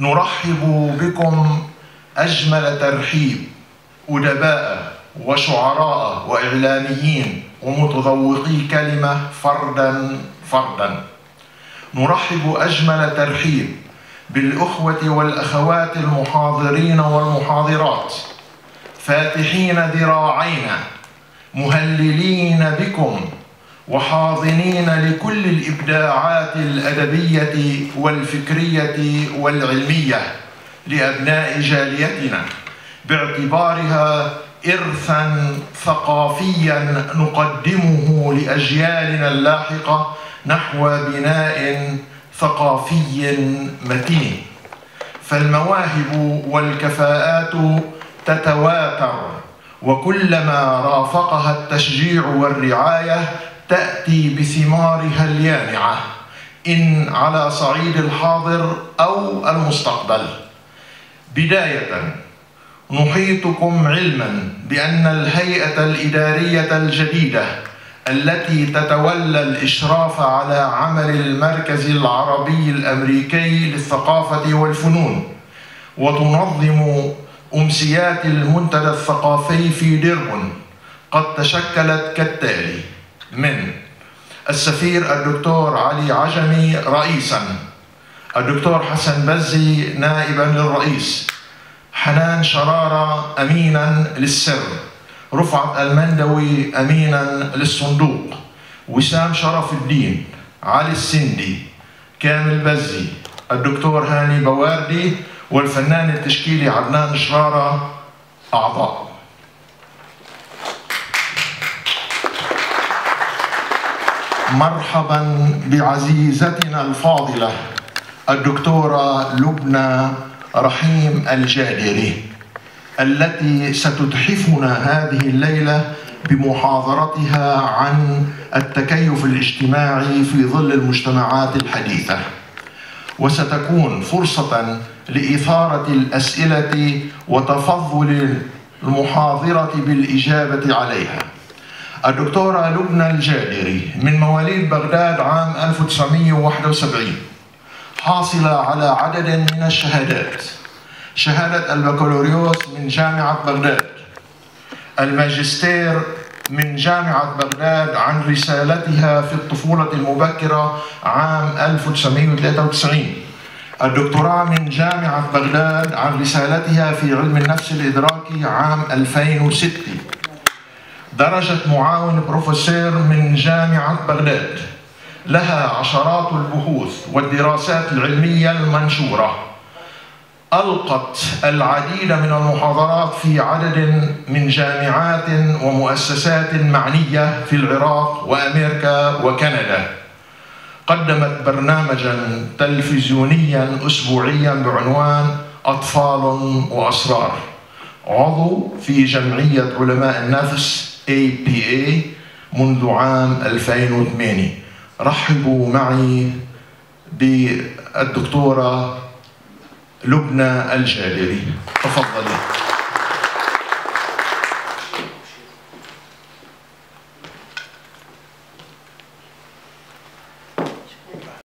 نرحب بكم أجمل ترحيب أدباء وشعراء وإعلاميين ومتذوقي كلمة فردا فردا. نرحب أجمل ترحيب بالأخوة والأخوات المحاضرين والمحاضرات، فاتحين ذراعينا مهللين بكم وحاضنين لكل الإبداعات الأدبية والفكرية والعلمية لأبناء جاليتنا، باعتبارها إرثاً ثقافياً نقدمه لأجيالنا اللاحقة نحو بناء ثقافي متين. فالمواهب والكفاءات تتواتر، وكلما رافقها التشجيع والرعاية تأتي بثمارها اليانعة، إن على صعيد الحاضر أو المستقبل. بداية، نحيطكم علما بأن الهيئة الإدارية الجديدة التي تتولى الإشراف على عمل المركز العربي الأمريكي للثقافة والفنون وتنظم أمسيات المنتدى الثقافي في ديربورن قد تشكلت كالتالي: من السفير الدكتور علي عجمي رئيسا، الدكتور حسن بزي نائبا للرئيس، حنان شرارة أمينا للسر، رفعت المندوي أمينا للصندوق، وسام شرف الدين، علي السندي، كامل بزي، الدكتور هاني بواردي، والفنان التشكيلي عدنان شرارة أعضاء. مرحبا بعزيزتنا الفاضلة الدكتورة لبنى رحيم الجادري، التي ستتحفنا هذه الليلة بمحاضرتها عن التكيف الاجتماعي في ظل المجتمعات الحديثة، وستكون فرصة لإثارة الأسئلة وتفضل المحاضرة بالإجابة عليها. الدكتورة لبنى الجادري من مواليد بغداد عام 1971، حاصلة على عدد من الشهادات: شهادة البكالوريوس من جامعة بغداد، الماجستير من جامعة بغداد عن رسالتها في الطفولة المبكرة عام 1993، الدكتوراه من جامعة بغداد عن رسالتها في علم النفس الإدراكي عام 2006، درجة معاون بروفيسور من جامعة بغداد، لها عشرات البحوث والدراسات العلمية المنشورة، ألقت العديد من المحاضرات في عدد من جامعات ومؤسسات معنية في العراق وأمريكا وكندا. قدمت برنامجاً تلفزيونياً أسبوعياً بعنوان أطفال وأسرار، عضو في جمعية علماء النفس APA منذ عام 2008. رحبوا معي بالدكتورة لبنى الجادري، تفضلي.